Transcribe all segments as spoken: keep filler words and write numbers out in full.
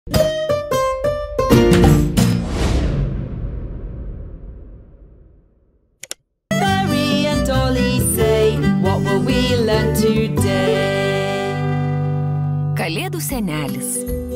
Barry and Dolly say, what will we learn today? Kalėdų senelis.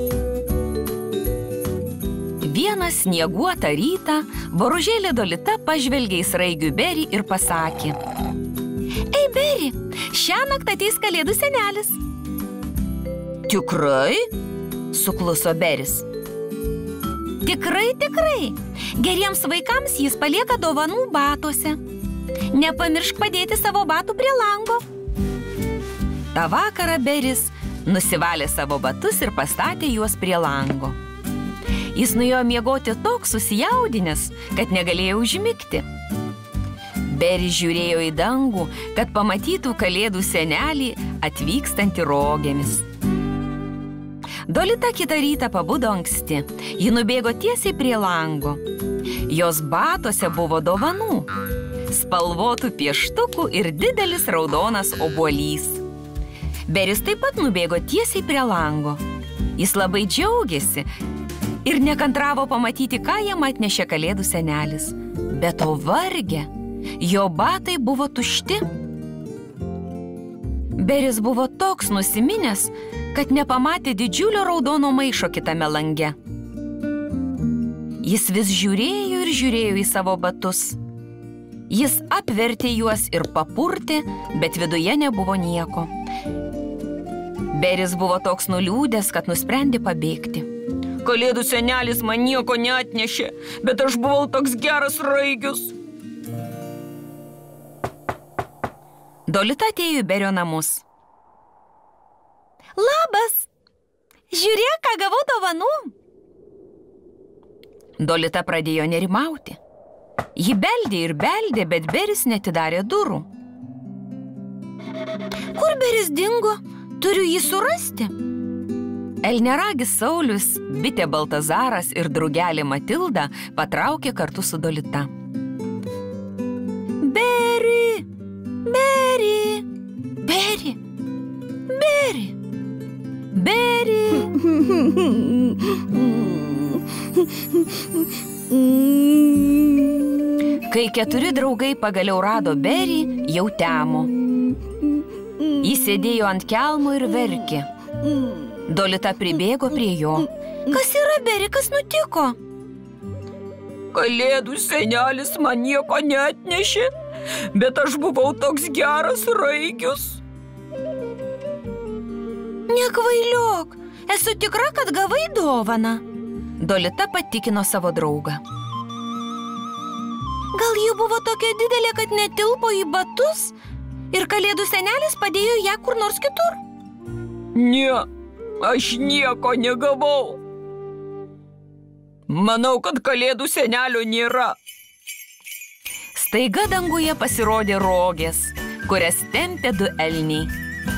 Vieną snieguotą rytą boružėlė Dolita pažvelgė į sraigių Berį ir pasakė: Ei, Beri, šiąnakt ateis kalėdų senelis. Tikrai? Sukluso Beris. Tikrai, tikrai. Geriems vaikams jis palieka dovanų batuose. Nepamiršk padėti savo batų prie lango. Ta vakarą Beris nusivalė savo batus ir pastatė juos prie lango. Jis nuėjo miegoti toks susijaudinęs, kad negalėjo užmigti. Beris žiūrėjo į dangų, kad pamatytų kalėdų senelį atvykstantį rogėmis. Dolita kitą rytą pabudo anksti. Ji nubėgo tiesiai prie lango. Jos batuose buvo dovanų, spalvotų pieštukų ir didelis raudonas obuolys. Beris taip pat nubėgo tiesiai prie lango. Jis labai džiaugėsi ir nekantravo pamatyti, ką jam atnešė kalėdų senelis. Bet to vargė, jo batai buvo tušti. Beris buvo toks nusiminęs, kad nepamatė didžiulio raudono maišo kitame lange. Jis vis žiūrėjo ir žiūrėjo į savo batus. Jis apvertė juos ir papurtė, bet viduje nebuvo nieko. Beris buvo toks nuliūdęs, kad nusprendė pabėgti. Kalėdų senelis man nieko neatnešė, bet aš buvau toks geras raigius. Dolita atėjo į Berio namus. Labas! Žiūrėk, ką gavau dovanų. Dolita pradėjo nerimauti. Ji beldė ir beldė, bet Beris neatidarė durų. Kur Beris dingo? Turiu jį surasti. Elneragis Saulius, bitė Baltazaras ir drugelė Matilda patraukė kartu su Dolita. Beri! Beri! Beri! Beri! Beri! Kai keturi draugai pagaliau rado Berį, jau temo. Jis sėdėjo ant kelmo ir verkė. Dolita pribėgo prie jo. Kas yra, Beri, kas nutiko? Kalėdų senelis man nieko neatnešė, bet aš buvau toks geras raigius. Nekvailiok, esu tikra, kad gavai dovaną. Dolita patikino savo draugą. Gal ji buvo tokia didelė, kad netilpo į batus ir kalėdų senelis padėjo ją kur nors kitur? Ne. Aš nieko negavau. Manau, kad kalėdų senelio nėra. Staiga danguje pasirodė rogės, kurias tempė du elniai.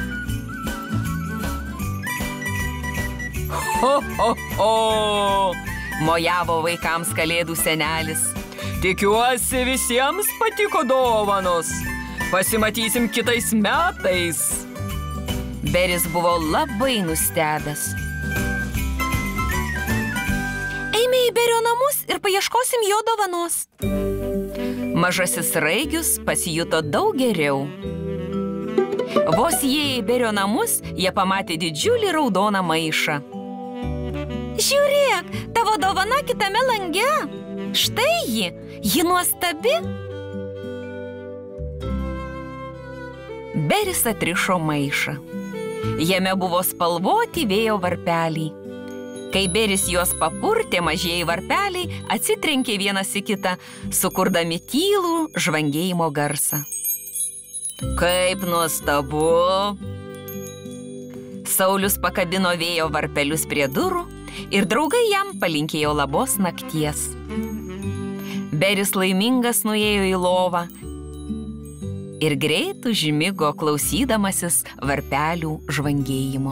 Ho, ho, ho! Mojavo vaikams kalėdų senelis. Tikiuosi, visiems patiko dovanos. Pasimatysim kitais metais. Beris buvo labai nustebęs. Eime į Berio namus ir paieškosim jo dovanos. Mažasis raigius pasijuto daug geriau. Vos jie į Berio namus, jie pamatė didžiulį raudoną maišą. Žiūrėk, tavo dovana kitame lange. Štai ji, ji nuostabi. Beris atrišo maišą. Jame buvo spalvoti vėjo varpeliai. Kai Beris juos papurtė, mažieji varpeliai atsitrenkė vienas į kitą, sukurdami tylų žvangėjimo garsą. Kaip nuostabu! Saulius pakabino vėjo varpelius prie durų ir draugai jam palinkėjo labos nakties. Beris laimingas nuėjo į lovą ir greit užmigo klausydamasis varpelių žvangėjimo.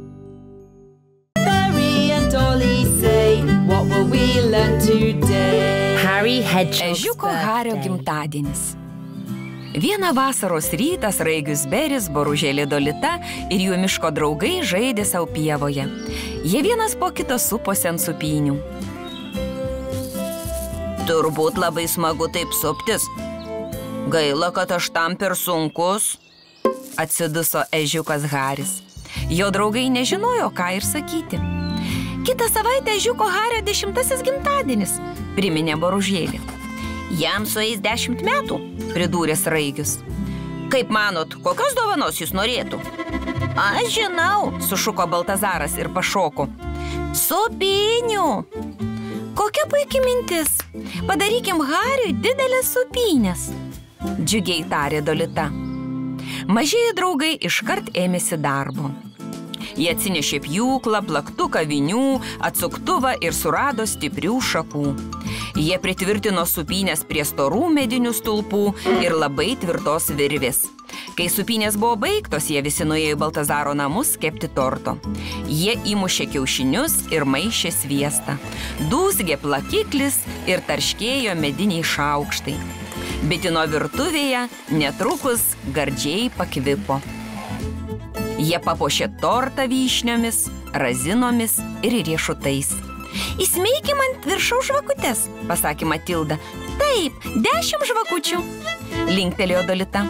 Barry and Dolly say, what will we learn today? Harry Hedgehog's Ežiuko Hario birthday. gimtadienis. Vieną vasaros rytą Sraigius Beris, Boružėlė Dolita ir jų miško draugai žaidė savo pievoje. Jie vienas po kito suposi ant supynių. Turbūt labai smagu taip suptis. Gaila, kad aš tam per sunkus, atsiduso ežiukas Haris. Jo draugai nežinojo, ką ir sakyti. Kitą savaitę ežiuko Hario dešimtasis gimtadienis, priminė Boružėlė. Jam sueis dešimt metų, pridūrė Sraigius. Kaip manot, kokios dovanos jis norėtų? Aš žinau, sušuko Baltazaras ir pašoko. Supynių! Kokia puikia mintis. Padarykim Hariui didelės supynės, džiugiai tarė Dolita. Mažieji draugai iškart ėmėsi darbo. Jie atsinešė pjūklą, plaktuką, vinių, atsuktuvą ir surado stiprių šakų. Jie pritvirtino supynės prie storų medinių stulpų ir labai tvirtos virvės. Kai supynės buvo baigtos, jie visi nuėjo į Baltazaro namus kepti torto. Jie įmušė kiaušinius ir maišė sviestą. Dūzgė plakiklis ir tarškėjo mediniai šaukštai. Bitino virtuvėje netrukus gardžiai pakvipo. Jie papuošė tortą vyšniomis, razinomis ir riešutais. Įsmeikim ant viršaus žvakutes, pasakė Matilda. Taip, dešimt žvakučių, linktelėjo Dolita.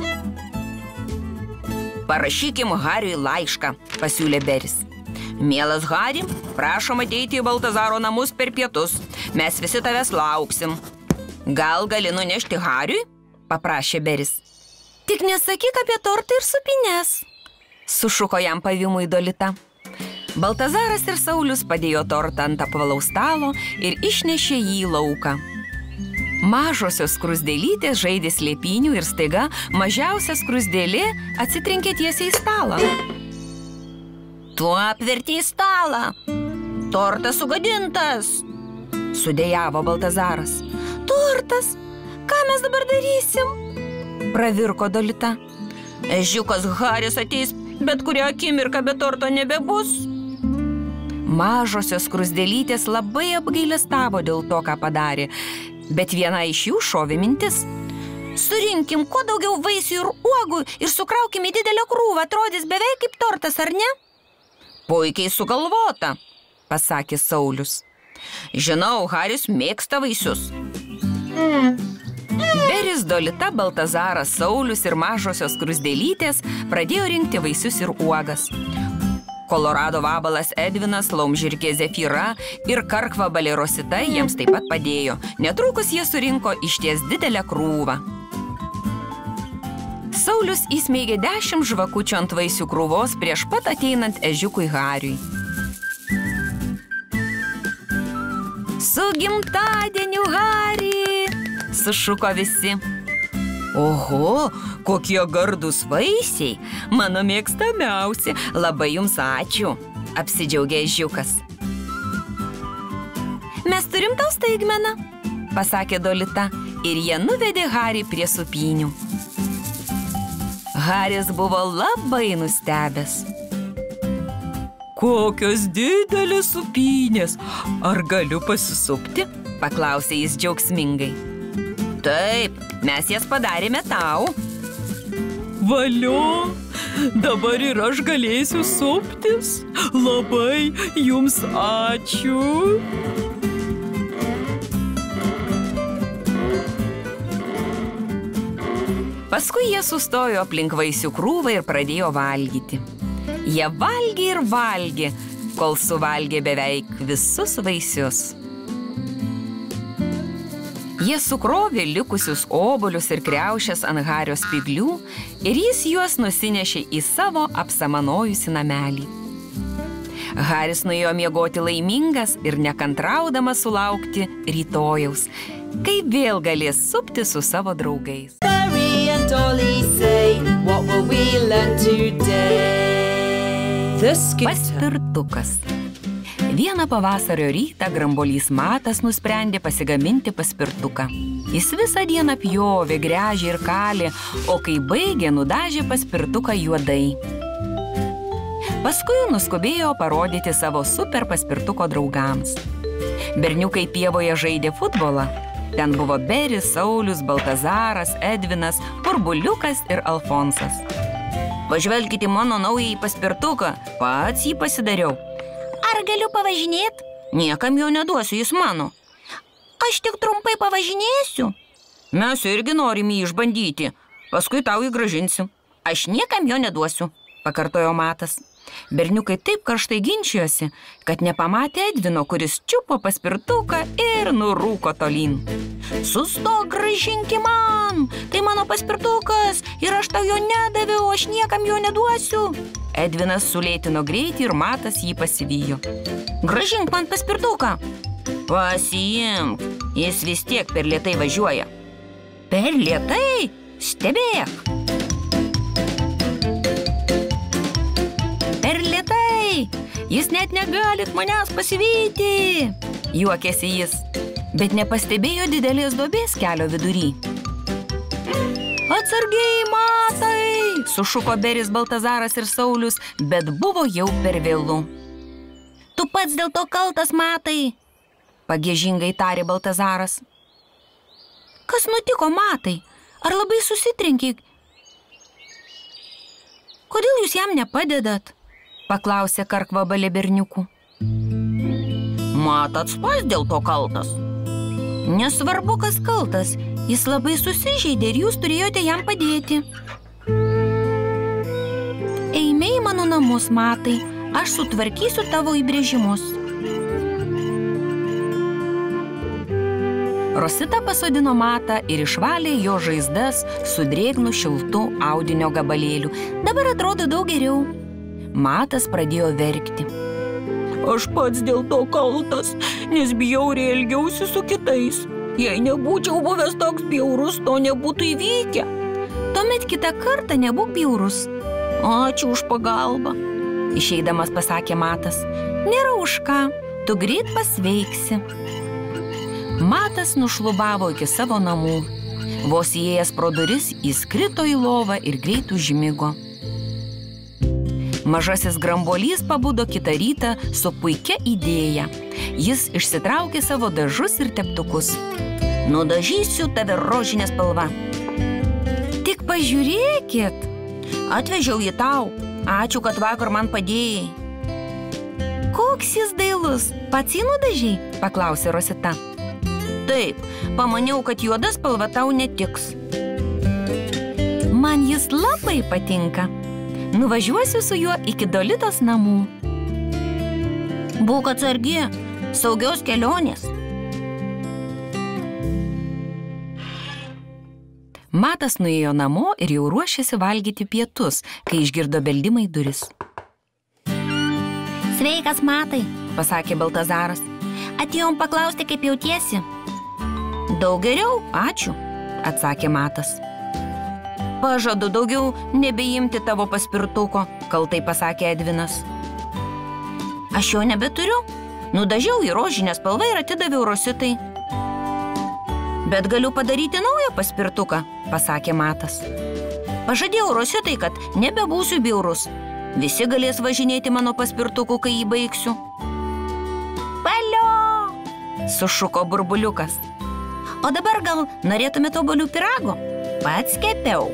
Parašykim Hariui laišką, pasiūlė Beris. Mielas Hari, prašom ateiti į Baltazaro namus per pietus. Mes visi tavęs lauksim. Gal gali nunešti Hariui? Paprašė Beris. Tik nesakyk apie tortą ir supynes, sušuko jam pavymui Dolita. Baltazaras ir Saulius padėjo tortą ant apvalaus stalo ir išnešė jį į lauką. Mažosios skruzdėlytės žaidė slėpynių ir staiga mažiausia skruzdėlė atsitrenkė tiesiai į stalą. Tu apvertei stalą. Tortas sugadintas, sudejavo Baltazaras. Tortas? Ką mes dabar darysim? Pravirko Dolita. Ežiukas Haris ateis, bet kurią akimirką be torto nebebus. Mažosios skruzdėlytės labai apgailestavo dėl to, ką padarė, bet viena iš jų šovė mintis. Surinkim kuo daugiau vaisių ir uogų ir sukraukim į didelę krūvą, atrodys beveik kaip tortas, ar ne? Puikiai sugalvota, pasakė Saulius. Žinau, Haris mėgsta vaisius. Beris, Dolita, Baltazaras, Saulius ir mažosios skruzdėlytės pradėjo rinkti vaisius ir uogas. Kolorado vabalas Edvinas, laumžirkė Zefyra ir karkvabalė Rosita jiems taip pat padėjo. Netrukus jie surinko išties didelę krūvą. Saulius įsmeigė dešimt žvakučių ant vaisių krūvos prieš pat ateinant ežiukui Hariui. Su gimtadieniu, Hari! Sušuko visi. Oho, kokie gardūs vaisiai, mano mėgstamiausi, labai jums ačiū, apsidžiaugė ežiukas. Mes turim tau staigmeną, pasakė Dolita, ir jie nuvedė Harį prie supynių. Haris buvo labai nustebęs. Kokios didelės supynės, ar galiu pasisupti? Paklausė jis džiaugsmingai. Taip, mes jas padarėme tau. Valio, dabar ir aš galėsiu suptis. Labai jums ačiū. Paskui jie sustojo aplink vaisių krūvą ir pradėjo valgyti. Jie valgė ir valgė, kol suvalgė beveik visus vaisius. Jie sukrovė likusius obuolius ir kriaušes ant Hario spyglių ir jis juos nusinešė į savo apsamanojusi namelį. Haris nuėjo miegoti laimingas ir nekantraudamas sulaukti rytojaus, kai vėl galės supti su savo draugais. Mary and Dolly say, what will we learn today? Paspirtukas. Vieną pavasario rytą grambolys Matas nusprendė pasigaminti paspirtuką. Jis visą dieną pjovė, gręžė ir kalė, o kai baigė, nudažė paspirtuką juodai. Paskui nuskubėjo parodyti savo super paspirtuko draugams. Berniukai pievoje žaidė futbolą, Ten buvo Beris, Saulius, Baltazaras, Edvinas, Burbuliukas ir Alfonsas. Pažvelkite mano naująjį paspirtuką, pats jį pasidariau. Ar galiu pavažinėti? Niekam jo neduosiu, jis mano. Aš tik trumpai pavažinėsiu. Mes irgi norim jį išbandyti, paskui tau jį grąžinsiu. Aš niekam jo neduosiu, pakartojo Matas. Berniukai taip karštai ginčijosi, kad nepamatė Edvino, kuris čiupo paspirtuką ir nurūko tolyn. Sustok, grąžinki man, tai mano paspirtukas ir aš tau jo nedaviau, aš niekam jo neduosiu. Edvinas sulėtino greitį ir Matas jį pasivijo. Grąžink man paspirtuką. Pasiimk, jis vis tiek per lėtai važiuoja. Per lėtai? Stebėk. Per lėtai, jis net negalit manęs pasivyti, juokėsi jis, bet nepastebėjo didelės duobės kelio vidury. Atsargiai, Matai, sušuko Beris, Baltazaras ir Saulius, bet buvo jau per vėlu. Tu pats dėl to kaltas, Matai, pagiežingai tarė Baltazaras. Kas nutiko, Matai? Ar labai susitrenkei? Kodėl jūs jam nepadedat? Paklausė karkvabalė berniukų. Matats pats dėl to kaltas. Nesvarbu, kas kaltas, jis labai susižeidė ir jūs turėjote jam padėti. Eime į mano namus, Matai, aš sutvarkysiu tavo įbrėžimus. Rosita pasodino Matą ir išvalė jo žaizdas su drėgnu šiltu audinio gabalėliu. Dabar atrodo daug geriau. Matas pradėjo verkti. Aš pats dėl to kaltas, nes bjauriai elgiausi su kitais. Jei nebūčiau buvęs toks bjaurus, to nebūtų įvykę. Tuomet kitą kartą nebūk bjaurus. Ačiū už pagalbą, išeidamas pasakė Matas. Nėra už ką, tu greit pasveiksi. Matas nušlubavo iki savo namų. Vos įėjęs pro duris, jis krito į lovą ir greit užmigo. Mažasis grambuolys pabudo kitą rytą su puikia idėja. Jis išsitraukė savo dažus ir teptukus. Nudažysiu tave rožinė spalva. Tik pažiūrėkit. Atvežiau jį tau. Ačiū, kad vakar man padėjai. Koks jis dailus, pats jį nudažei? Paklausė Rosita. Taip, pamaniau, kad juoda spalva tau netiks. Man jis labai patinka. Nuvažiuosiu su juo iki Dolitos namų. Būk atsargi, saugios kelionės. Matas nuėjo namo ir jau ruošėsi valgyti pietus, kai išgirdo beldimą į duris. Sveikas, Matai, pasakė Baltazaras. Atėjom paklausti, kaip jautiesi. Daug geriau, ačiū, atsakė Matas. Pažadu daugiau nebeimti tavo paspirtuko, kaltai pasakė Edvinas. Aš jo nebeturiu. Nudažiau į rožinę spalvą ir atidaviau Rositai. Bet galiu padaryti naują paspirtuką, pasakė Matas. Pažadėjau Rositai, kad nebebūsiu bjaurus. Visi galės važinėti mano paspirtuku, kai jį baigsiu. Valio! Sušuko Burbuliukas. O dabar gal norėtumėte obuolių pyrago? Pats kepiau.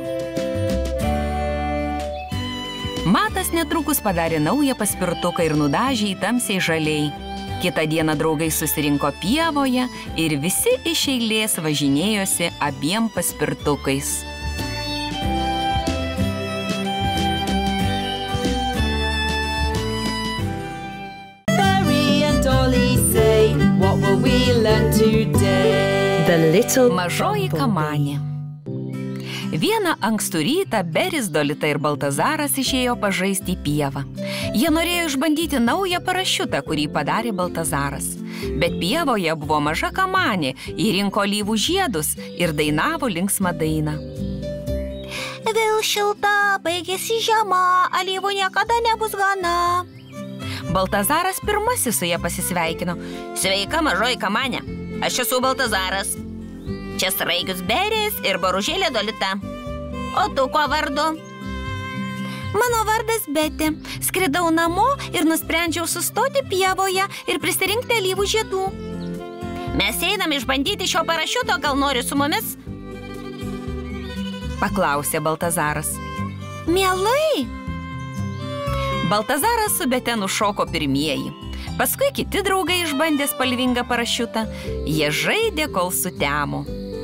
Matas netrukus padarė naują paspirtuką ir nudažė jį tamsiai žaliai. Kitą dieną draugai susirinko pievoje ir visi iš eilės važinėjosi abiem paspirtukais. Barry and Dolly say, what will we learn today? Mažoji kamanė. Vieną ankstų rytą Beris, Dolita ir Baltazaras išėjo pažaisti į pievą. Jie norėjo išbandyti naują parašiutą, kurį padarė Baltazaras. Bet pievoje buvo maža kamanė, ji rinko alyvų žiedus ir dainavo linksmą dainą. Vėl šilta, baigėsi žiema, alyvų niekada nebus gana. Baltazaras pirmasis su ja pasisveikino. Sveika, mažoji kamanė. Aš esu Baltazaras. Čia sraigius Beris ir boružėlė Dolita. O tu kuo vardu? Mano vardas Betė. Skridau namo ir nusprendžiau sustoti pievoje ir prisirinkti alyvų žiedų. Mes einam išbandyti šio parašiuto, gal nori su mumis? Paklausė Baltazaras. Mielai! Baltazaras su Bete nušoko pirmieji. Paskui kiti draugai išbandė spalvingą parašiutą. Jie žaidė, kol sutemo.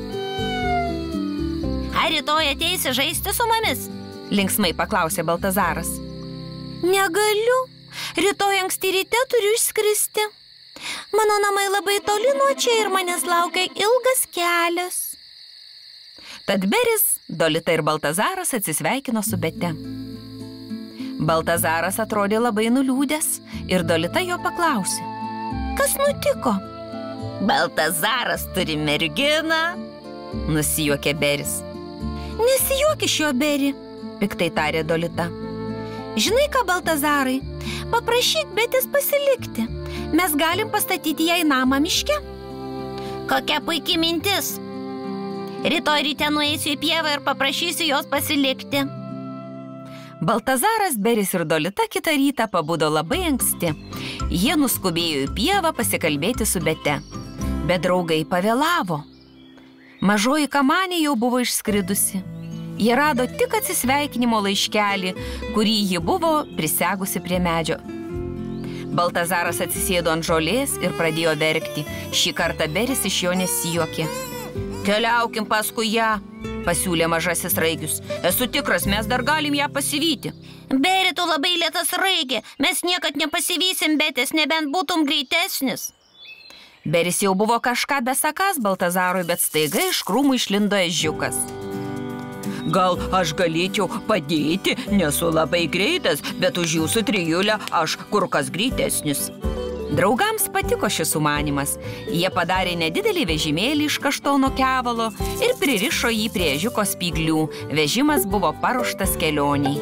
Ar rytoj ateisi žaisti su mumis? Linksmai paklausė Baltazaras. Negaliu. Rytoj anksti ryte turiu išskristi. Mano namai labai toli nuo čia ir manęs laukia ilgas kelias. Tad Beris, Dolita ir Baltazaras atsisveikino su Bete. Baltazaras atrodė labai nuliūdęs ir Dolita jo paklausė. Kas nutiko? Baltazaras turi merginą. Nusijuokė Beris. Nesijuok iš jo, Beri, piktai tarė Dolita. Žinai ką, Baltazarai, paprašyk Betės pasilikti. Mes galim pastatyti jai namą miške. Kokia puikia mintis. Rytoj ryte nueisiu į pievą ir paprašysiu jos pasilikti. Baltazaras, Beris ir Dolita kitą rytą pabudo labai anksti. Jie nuskubėjo į pievą pasikalbėti su Bete. Bet draugai pavėlavo. Mažoji kamanė jau buvo išskridusi. Jie rado tik atsisveikinimo laiškelį, kurį ji buvo prisegusi prie medžio. Baltazaras atsisėdo ant žolės ir pradėjo verkti. Šį kartą Beris iš jo nesijuokė. Keliaukim paskui ją, pasiūlė mažasis raigius. Esu tikras, mes dar galim ją pasivyti. Beri, tu labai lėtas raigė. Mes niekad nepasivysim Betės, nebent būtum greitesnis. Beris jau buvo kažką besakąs Baltazarui, bet staiga iš krūmų išlindo ežiukas. Gal aš galėčiau padėti, nesu labai greitas, bet už jūsų trijulę aš kur kas greitesnis. Draugams patiko šis sumanymas. Jie padarė nedidelį vežimėlį iš kaštono kevalo ir pririšo jį prie ežiuko spyglių. Vežimas buvo paruoštas kelioniai.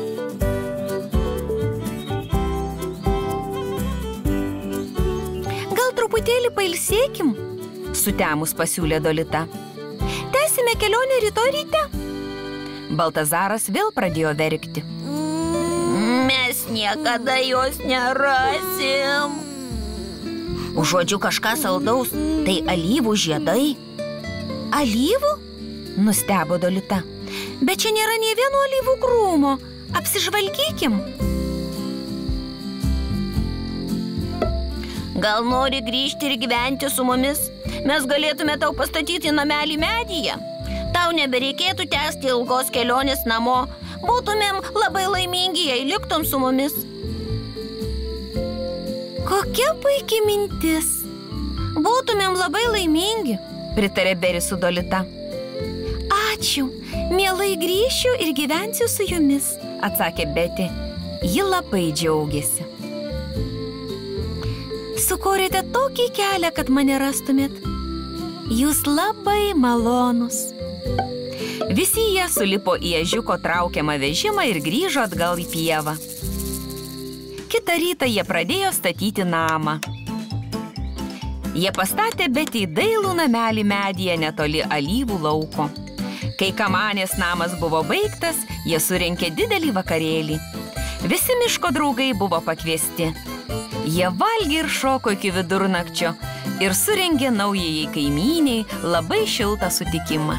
Gal truputėlį pailsėkim? Sutemus pasiūlė Dolita. Tęsime kelionę rytoj ryte. Baltazaras vėl pradėjo verkti. Mes niekada jos nerasim. Užuodžiu kažką saldaus, tai alyvų žiedai. Alyvų? Nustebo Dolita. Bet čia nėra nė vieno alyvų krūmo. Apsižvalgykim. Gal nori grįžti ir gyventi su mumis? Mes galėtume tau pastatyti namelį medyje. Tau nebereikėtų tęsti ilgos kelionės namo. Būtumėm labai laimingi, jei liktum su mumis. Kokia puikia mintis. Būtumėm labai laimingi, pritarė Beris su Dolita. Ačiū, mielai grįšiu ir gyvensiu su jumis, atsakė Betė. Ji labai džiaugiasi. Sukūrėte tokį kelią, kad mane rastumėt. Jūs labai malonus. Visi jie sulipo į ežiuko traukiamą vežimą ir grįžo atgal į pievą. Kitą rytą jie pradėjo statyti namą. Jie pastatė Betei dailų namelį medyje netoli alyvų lauko. Kai kamanės namas buvo baigtas, jie surengė didelį vakarėlį. Visi miško draugai buvo pakviesti. Jie valgė ir šoko iki vidurnakčio ir surengė naujajai kaimyniai labai šiltą sutikimą.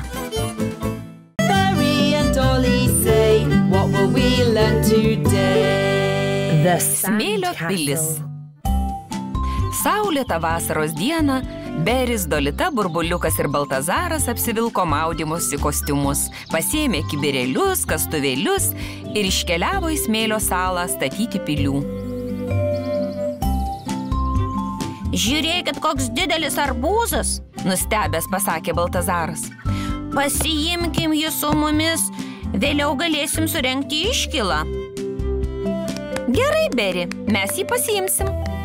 Berry and Dolly say, what will we learn today? Smėlio pilis. Saulėtą vasaros dieną Beris, Dolita, Burbuliukas ir Baltazaras apsivilko maudymosi kostiumus, pasiėmė kibirėlius, kastuvėlius ir iškeliavo į smėlio salą statyti pilių. Žiūrėkit, koks didelis arbūzas, nustebęs pasakė Baltazaras. Pasiimkim jį su mumis, vėliau galėsim surengti iškilą. Gerai, Beri, mes jį pasiimsim.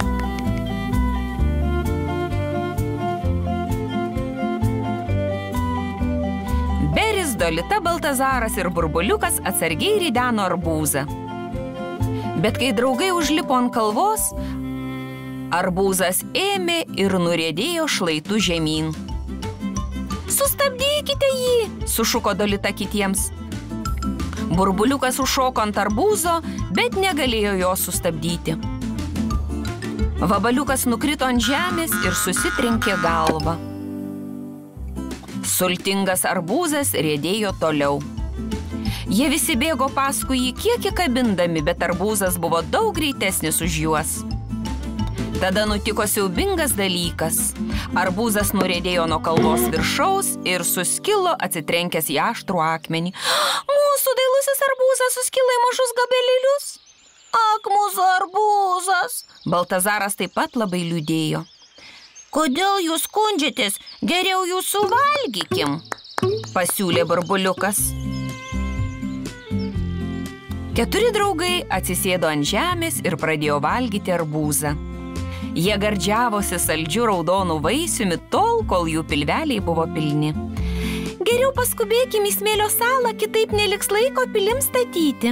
Beris, Dolita, Baltazaras ir Burbuliukas atsargiai rideno arbūzą. Bet kai draugai užlipo ant kalvos, arbūzas ėmė ir nuriedėjo šlaitu žemyn. Sustabdykite jį, sušuko Dolita kitiems. Burbuliukas užšoko ant arbūzo, bet negalėjo jo sustabdyti. Vabaliukas nukrito ant žemės ir susitrenkė galvą. Sultingas arbūzas riedėjo toliau. Jie visi bėgo paskui jį kiek įkabindami, bet arbūzas buvo daug greitesnis už juos. Tada nutiko siaubingas dalykas. Arbūzas nuriedėjo nuo kalvos viršaus ir suskilo atsitrenkęs į aštrų akmenį. Mūsų dailusis arbūzas suskilo į mažus gabelėlius. Ak, mūsų arbūzas! Baltazaras taip pat labai liūdėjo. Kodėl jūs skundžiatės? Geriau jūs suvalgykim, pasiūlė Burbuliukas. Keturi draugai atsisėdo ant žemės ir pradėjo valgyti arbūzą. Jie gardžiavosi saldžių raudonų vaisiumi tol, kol jų pilveliai buvo pilni. Geriau paskubėkim į smėlio salą, kitaip neliks laiko pilims statyti.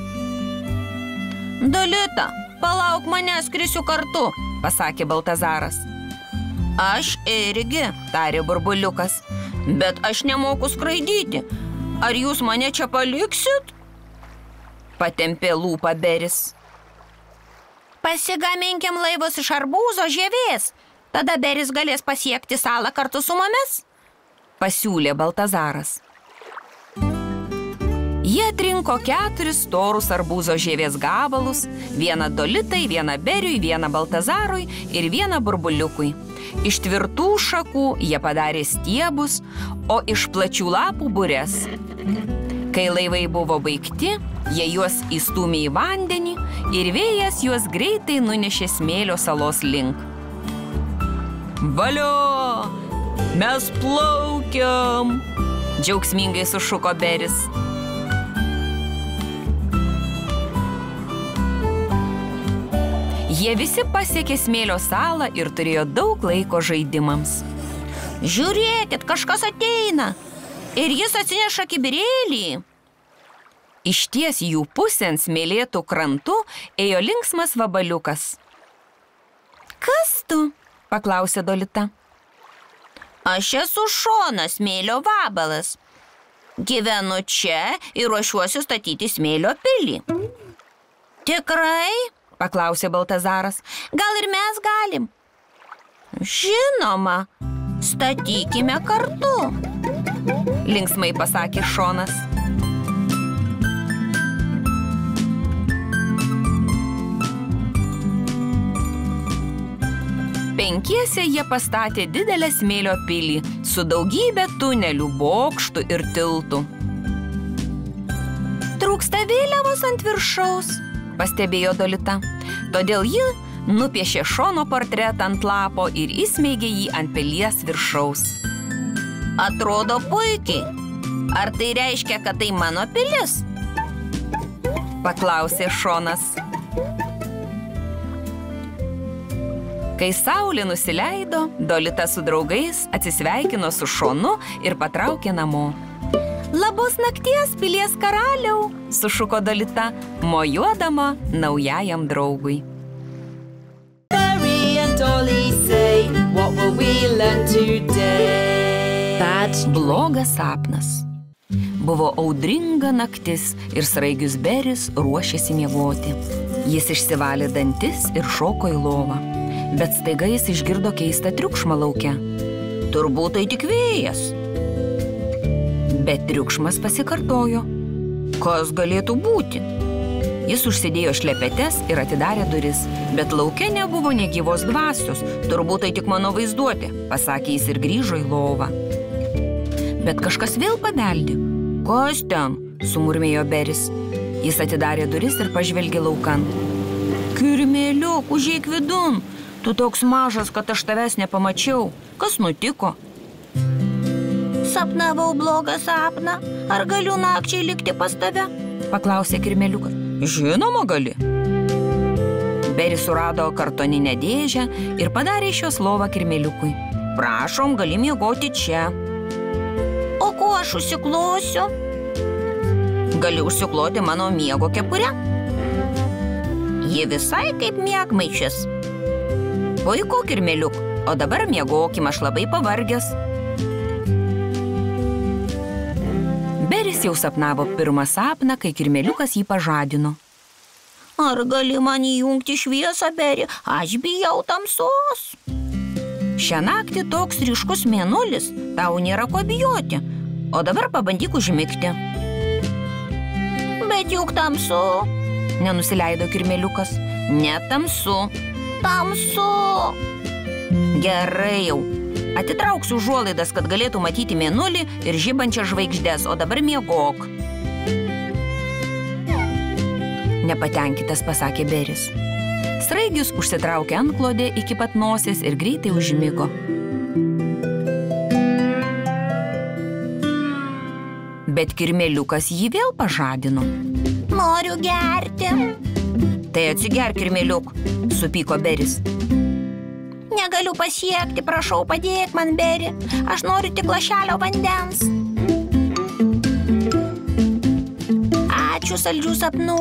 Dolita, palauk mane, skrisiu kartu, pasakė Baltazaras. Aš irgi, tarė Burbuliukas, bet aš nemoku skraidyti. Ar jūs mane čia paliksit? Patempė lūpą Beris. Pasigaminkim laivus iš arbūzo žievės, tada Beris galės pasiekti salą kartu su mumis, pasiūlė Baltazaras. Jie atrinko keturis storus arbūzo žievės gabalus, vieną Dolitai, vieną Beriui, vieną Baltazarui ir vieną Burbuliukui. Iš tvirtų šakų jie padarė stiebus, o iš plačių lapų bures. Kai laivai buvo baigti, jie juos įstūmė į vandenį ir vėjas juos greitai nunešė smėlio salos link. Valio! Mes plaukiam! Džiaugsmingai sušuko Beris. Jie visi pasiekė smėlio salą ir turėjo daug laiko žaidimams. Žiūrėkit, kažkas ateina ir jis atsineša kibirėlį. Išties jų pusėn smėlėtų krantų ėjo linksmas vabaliukas. Kas tu? Paklausė Dolita. Aš esu Šonas, smėlio vabalas. Gyvenu čia ir ruošiuosi statyti smėlio pilį. Tikrai? Paklausė Baltazaras. Gal ir mes galim? Žinoma, statykime kartu, linksmai pasakė Šonas. Penkiese jie pastatė didelę smėlio pilį su daugybė tunelių, bokštų ir tiltų. Trūksta vėliavos ant viršaus, pastebėjo Dolita. Todėl ji nupiešė Šono portretą ant lapo ir įsmeigė jį ant pilies viršaus. Atrodo puikiai. Ar tai reiškia, kad tai mano pilis? Paklausė Šonas. Kai saulė nusileido, Dolita su draugais atsisveikino su Šonu ir patraukė namo. Labos nakties, pilies karaliau, sušuko Dolita, mojuodama naujajam draugui. Berry and Dolly say, what will we learn today? Bad Blogas sapnas. Buvo audringa naktis ir sraigius Beris ruošėsi miegoti. Jis išsivalė dantis ir šoko į lovą. Bet staiga jis išgirdo keistą triukšmą lauke. Turbūt tai tik vėjas. Bet triukšmas pasikartojo. Kas galėtų būti? Jis užsidėjo šlepetes ir atidarė duris, bet lauke nebuvo nė gyvos dvasios. Turbūt tai tik mano vaizduotė, pasakė jis ir grįžo į lovą. Bet kažkas vėl pabeldė. Kas ten? Sumurmėjo Beris. Jis atidarė duris ir pažvelgė laukan. Kirmėliuk, užeik vidun. Tu toks mažas, kad aš tavęs nepamačiau. Kas nutiko? Sapnavau blogą sapną. Ar galiu nakčiai likti pas tave? Paklausė Kirmėliukas. Žinoma, gali. Beris surado kartoninę dėžę ir padarė iš jos lovą Kirmėliukui. Prašom, gali miegoti čia. O kuo aš užsiklosiu? Gali užsikloti mano miego kepurę. Ji visai kaip miegmaišis. Puiku, Kirmėliuk, o dabar miegokim, aš labai pavargęs. Beris jau sapnavo pirmą sapną, kai Kirmėliukas jį pažadino. Ar gali man įjungti šviesą, Beri? Aš bijau tamsos. Šią naktį toks ryškus mėnulis, tau nėra ko bijoti, o dabar pabandyk užmigti. Bet juk tamsu. Nenusileido Kirmėliukas. Ne tamsu. Tamsu. Gerai jau. Atitrauksiu užuolaidas, kad galėtų matyti mėnulį ir žibančias žvaigždes, o dabar miegok. Nepatenkintas pasakė Beris. Sraigis užsitraukė antklodę iki pat nosies ir greitai užmigo. Bet Kirmėliukas jį vėl pažadino. Noriu gerti. Tai atsigerk, Kirmėliuk, supyko Beris. Negaliu pasiekti, prašau, padėk man, Beri. Aš noriu tik lašelio vandens. Ačiū saldžių sapnų.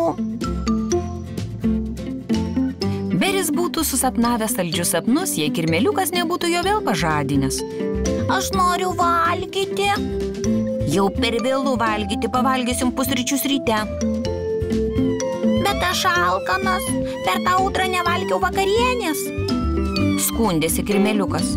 Beris būtų susapnavęs saldžius sapnus, jei Kirmėliukas nebūtų jo vėl pažadinęs. Aš noriu valgyti. Jau per vėlų valgyti, pavalgysim pusryčius ryte. Bet aš alkanas, per tą audrą nevalgiau vakarienės. Skundėsi Kirmėliukas.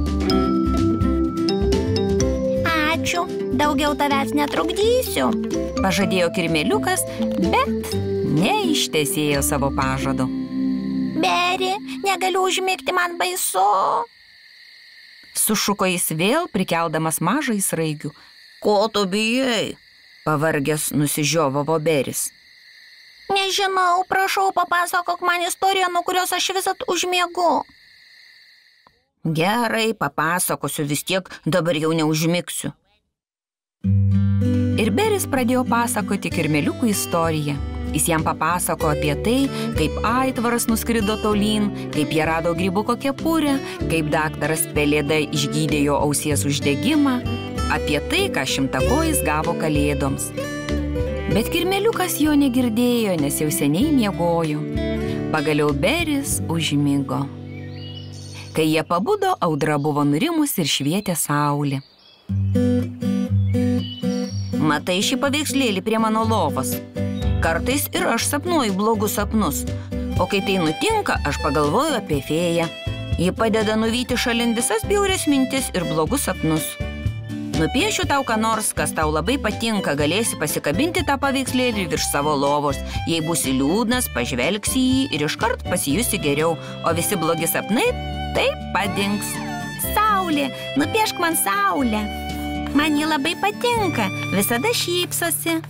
Ačiū, daugiau tavęs netrukdysiu. Pažadėjo Kirmėliukas, bet neištesėjo savo pažado. Beri, negaliu užmigti, man baisu. Sušuko jis vėl, prikeldamas mažąjį sraigių. Ko tu bijai? Pavargęs nusižiovavo Beris. Nežinau, prašau, papasakok man istoriją, nuo kurios aš visat užmiegu. Gerai, papasakosiu, vis tiek dabar jau neužmigsiu. Ir Beris pradėjo pasakoti Kirmėliukui istoriją. Jis jam papasako apie tai, kaip aitvaras nuskrido tolyn, kaip jie rado grybuko kepurę, kaip daktaras Pelėda išgydė jo ausies uždegimą, apie tai, ką šimtakojis gavo kalėdoms. Bet Kirmėliukas jo negirdėjo, nes jau seniai miegojo. Pagaliau Beris užmigo. Kai jie pabudo, audra buvo nurimus ir švietė saulė. Matai šį paveikslėlį prie mano lovos. Kartais ir aš sapnuoju blogus sapnus, o kai tai nutinka, aš pagalvoju apie fėją. Ji padeda nuvyti šalin visas bjaurias mintis ir blogus sapnus. Nupiešiu tau ką nors, kas tau labai patinka, galėsi pasikabinti tą paveikslėlį virš savo lovos. Jei būsi liūdnas, pažvelgsi jį ir iškart pasijusi geriau, o visi blogi sapnai taip padings. Saulė, nupiešk man saulę. Man ji labai patinka, visada šypsosi.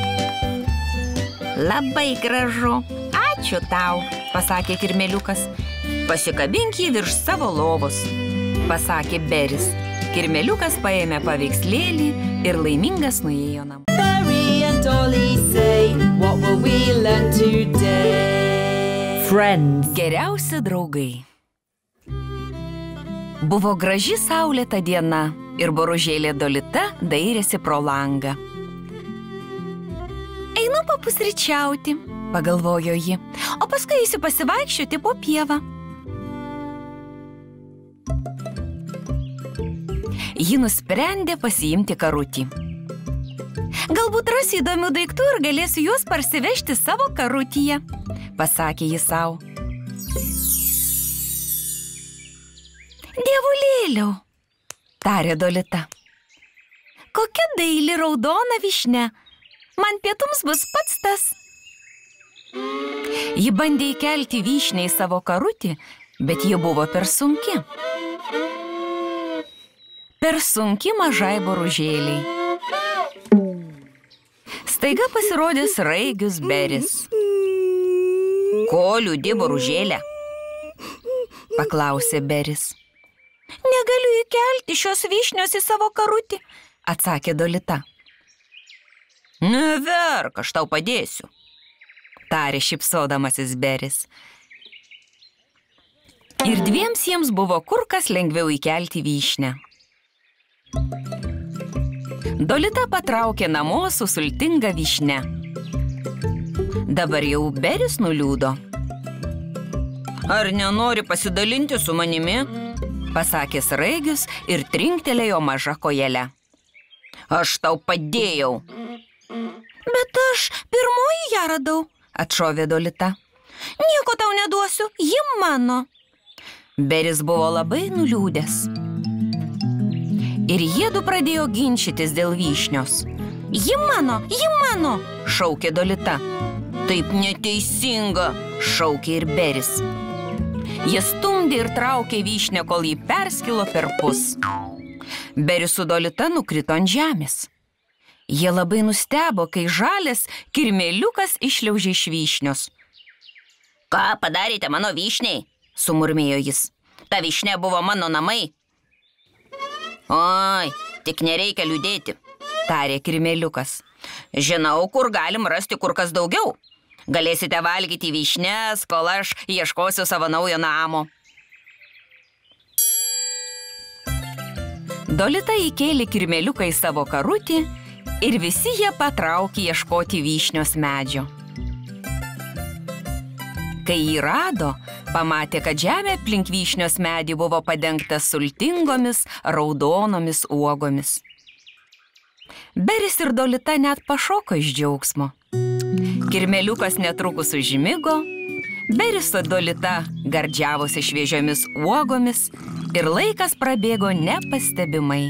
Labai gražu. Ačiū tau, pasakė Kirmėliukas. Pasikabink jį virš savo lovos, pasakė Beris. Kirmėliukas paėmė paveikslėlį ir laimingas nuėjo namo. Berry and Dolly say, what will we learn today? Friends. Geriausi draugai. Buvo graži saulėta diena ir boružėlė Dolita dairėsi pro langą. Einu papusryčiauti, pagalvojo ji, o paskui eisiu pasivaikščioti po pievą. Ji nusprendė pasiimti karutį. Galbūt rasiu įdomių daiktų ir galėsiu juos parsivežti savo karutyje, pasakė ji sau. Dievulėliau, tarė Dolita. Kokia daili raudona vyšnia. Man pietums bus pats tas. Ji bandė įkelti vyšnę į savo karutį, bet ji buvo per sunki. Per sunki mažai boružėliai. Staiga pasirodė sraigius Beris. Ko liūdi, boružėlė? Paklausė Beris. Negaliu įkelti šios vyšnios į savo karutį, atsakė Dolita. Neverk, aš tau padėsiu, tarė šypsodamasis Beris. Ir dviems jiems buvo kur kas lengviau įkelti vyšnę. Dolita patraukė namo su sultinga vyšne. Dabar jau Beris nuliūdo. Ar nenori pasidalinti su manimi? Pasakė sraigius ir trinktelėjo maža kojelę. Aš tau padėjau. Bet aš pirmoji ją radau, atšovė Dolita. Nieko tau neduosiu, ji mano. Beris buvo labai nuliūdęs. Ir jiedu pradėjo ginčytis dėl vyšnios. Ji mano, ji mano, šaukė Dolita. Taip neteisinga, šaukė ir Beris. Jis stumdė ir traukė vyšnę, kol jį perskilo per pus. Beris su Dolita nukrito ant žemės. Jie labai nustebo, kai žalias kirmėliukas išliaužė iš vyšnios. Ką padarėte mano vyšniai? Sumurmėjo jis. Ta vyšnė buvo mano namai. Oi, tik nereikia liūdėti, tarė kirmėliukas. Žinau, kur galim rasti kur kas daugiau. Galėsite valgyti vyšnes, kol aš ieškosiu savo naujo namo. Dolita įkėlė kirmėliuką į savo karutį ir visi jie patraukė ieškoti vyšnios medžio. Kai jį rado, pamatė, kad žemė aplink vyšnios medį buvo padengta sultingomis, raudonomis uogomis. Beris ir Dolita net pašoko iš džiaugsmo. Kirmėliukas netrukus užmigo, Beris su Dolita gardžiavosi šviežiomis uogomis ir laikas prabėgo nepastebimai.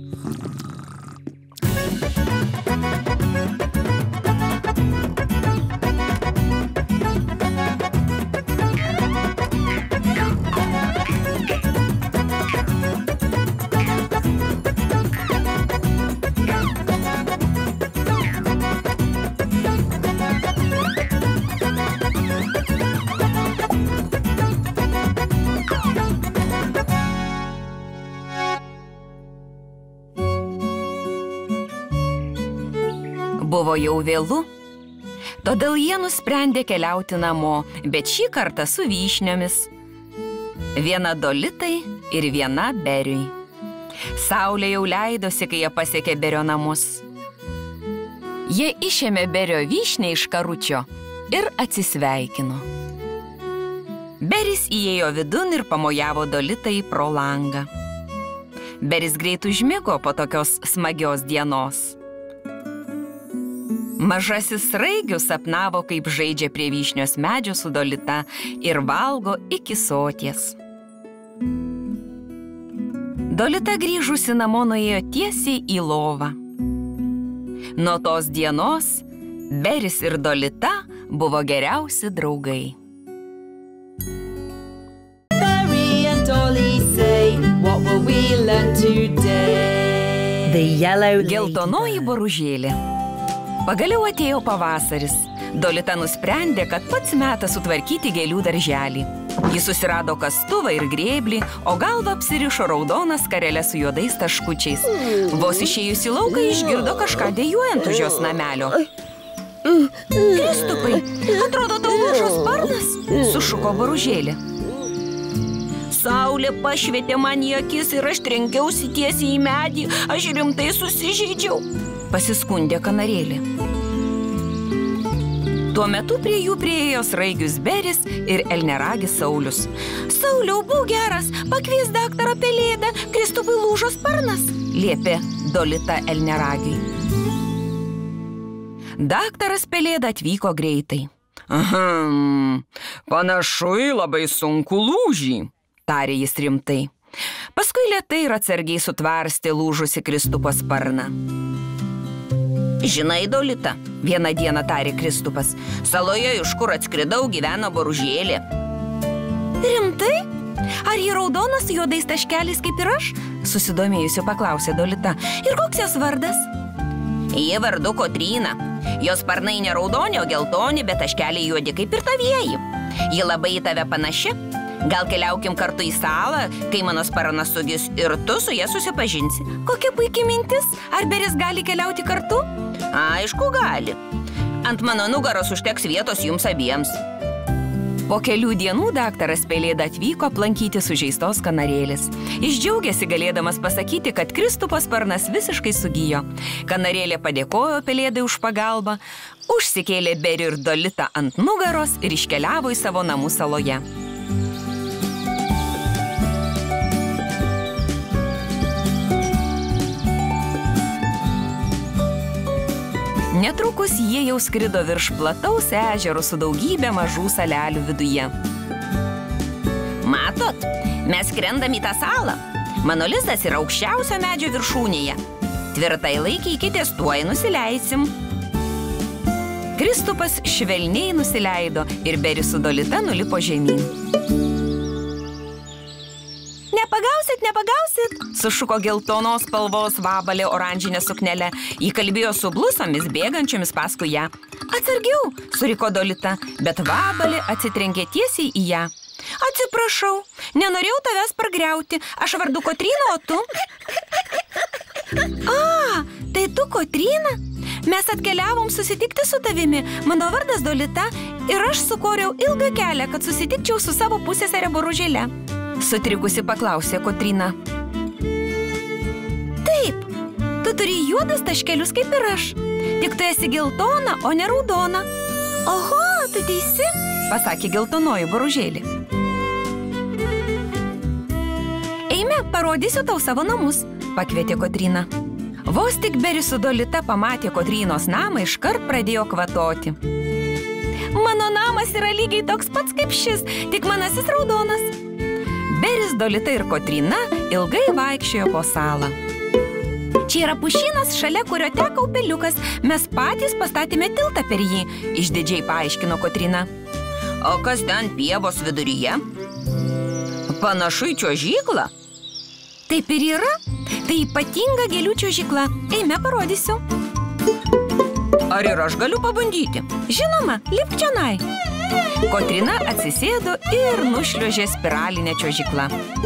Buvo jau vėlu, todėl jie nusprendė keliauti namo, bet šį kartą su vyšniomis. Viena Dolitai ir viena Beriui. Saulė jau leidosi, kai jie pasiekė Berio namus. Jie išėmė Berio vyšnę iš karučio ir atsisveikino. Beris įėjo vidun ir pamojavo Dolitai pro langą. Beris greit užmigo po tokios smagios dienos. Mažasis sraigius sapnavo, kaip žaidžia prie vyšnios medžio su Dolita ir valgo iki soties. Dolita grįžusi namo nuėjo tiesiai į lovą. Nuo tos dienos Beris ir Dolita buvo geriausi draugai. Berry and Dolly say, what will we learn today? The yellow Geltonoji boružėlė. Pagaliau atėjo pavasaris. Dolita nusprendė, kad pats metas sutvarkyti gėlių darželį. Jis susirado kastuvą ir grėblį, o galvą apsirišo raudonas skareles su juodais taškučiais. Vos išėjus į lauką išgirdo kažką dejuojant už jos namelio. Kristupai, atrodo, tau lūžo sparnas, sušuko boružėlė. Saulė pašvietė man į akis ir aš trenkiausi tiesiai į medį, aš rimtai susižeidžiau, pasiskundė kanarėlė. Tuo metu prie jų priėjo sraigius Beris ir elneragis Saulius. Sauliau, būk geras, pakvies daktarą Pelėdą, Kristupui lūžo sparnas, liepė Dolita elneragiui. Daktaras Pelėda atvyko greitai. Ahem, panašu į labai sunkų lūžį, tarė jis rimtai. Paskui lėtai ir atsargiai sutvarstė lūžusi Kristupo sparną. Žinai, Dolita, vieną dieną tarė Kristupas, saloje, iš kur atskridau, gyvena boružėlė. Rimtai? Ar ji raudonas su juodais taškeliais kaip ir aš? Susidomėjusi paklausė Dolita. Ir koks jos vardas? Ji vardu Kotryna. Jos sparnai ne raudoni, o geltoni, bet taškeliai juodi kaip ir tavieji. Ji labai į tave panaši. Gal keliaukim kartu į salą, kai mano sparnas sugis ir tu su ja susipažinsi. Kokia puikia mintis? Ar Beris gali keliauti kartu? Aišku, gali. Ant mano nugaros užteks vietos jums abiems. Po kelių dienų daktaras Pelėda atvyko aplankyti sužeistos kanarėlės. Jis džiaugiasi galėdamas pasakyti, kad Kristupo sparnas visiškai sugijo. Kanarėlė padėkojo Pelėdai už pagalbą, užsikėlė Berį ir Dolitą ant nugaros ir iškeliavo į savo namų saloje. Netrukus jie jau skrido virš plataus ežero su daugybė mažų salelių viduje. Matot, mes skrendam į tą salą. Mano lizdas yra aukščiausio medžio viršūnėje. Tvirtai laikykitės, tuoj nusileisim. Kristupas švelniai nusileido ir Beris su Dolita nulipo žemyn. Nepagausit, nepagausit, sušuko geltonos spalvos vabalė oranžinė suknelė. Ji kalbėjo su blusomis bėgančiomis paskui ją. Atsargiau, suriko Dolita, bet vabalė atsitrenkė tiesiai į ją. Atsiprašau, nenorėjau tavęs pargriauti. Aš vardu Kotryna, o tu? A, tai tu Kotryna? Mes atkeliavom susitikti su tavimi. Mano vardas Dolita ir aš sukoriau ilgą kelią, kad susitikčiau su savo pusseserė Boružėle. Sutrikusi paklausė Kotryna. Taip, tu turi juodus taškelius kaip ir aš. Tik tu esi geltona, o ne raudona. Oho, tu teisi, pasakė geltonoji Boružėlė. Eime, parodysiu tau savo namus, pakvietė Kotryna. Vos tik Beris su Dolita pamatė Kotrynos namą, iškart pradėjo kvatoti. Mano namas yra lygiai toks pats kaip šis, tik manasis raudonas. Beris, Dolita ir Kotryna ilgai vaikščiojo po salą. Čia yra pušynas, šalia kurio teka upeliukas. Mes patys pastatėme tiltą per jį, išdidžiai paaiškino Kotryna. O kas ten pievos viduryje? Panašu į čiuožyklą. Taip ir yra. Tai ypatinga gėlių čiuožykla. Eime, parodysiu. Ar ir aš galiu pabandyti? Žinoma, lipk čionai. Kotryna atsisėdo ir nušliuožė spiralinę čiuožyklą.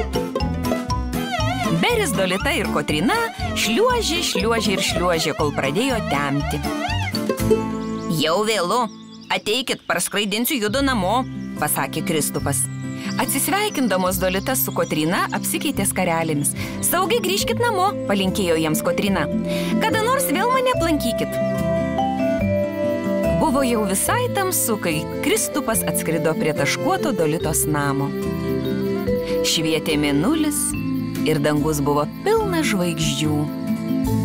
Beris, Dolita ir Kotryna šliuožė, šliuožė ir šliuožė, kol pradėjo temti. Jau vėlu. Ateikit, praskraidinsiu judu namo, pasakė Kristupas. Atsisveikindamos Dolita su Kotryna apsikeitė skarelėmis. Saugiai grįžkit namo, palinkėjo jiems Kotryna. Kada nors vėl mane aplankykit. Buvo jau visai tamsu, kai Kristupas atskrido prie taškuoto Dolitos namo. Švietė mėnulis ir dangus buvo pilnas žvaigždžių.